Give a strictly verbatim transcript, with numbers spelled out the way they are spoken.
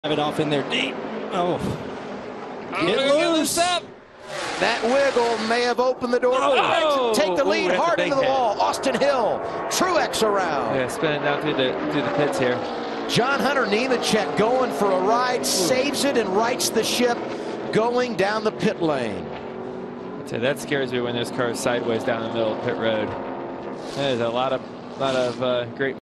Have it off in there deep. Oh, Get loose. Up. That wiggle may have opened the door. Oh. Take the lead. Ooh, hard into the hit. wall. Austin Hill. Truex around. Yeah, spinning down through the through the pits here. John Hunter Nemechek going for a ride, Ooh. saves it and rights the ship, going down the pit lane. So that scares me when there's cars sideways down the middle of pit road. There's a lot of lot of uh, great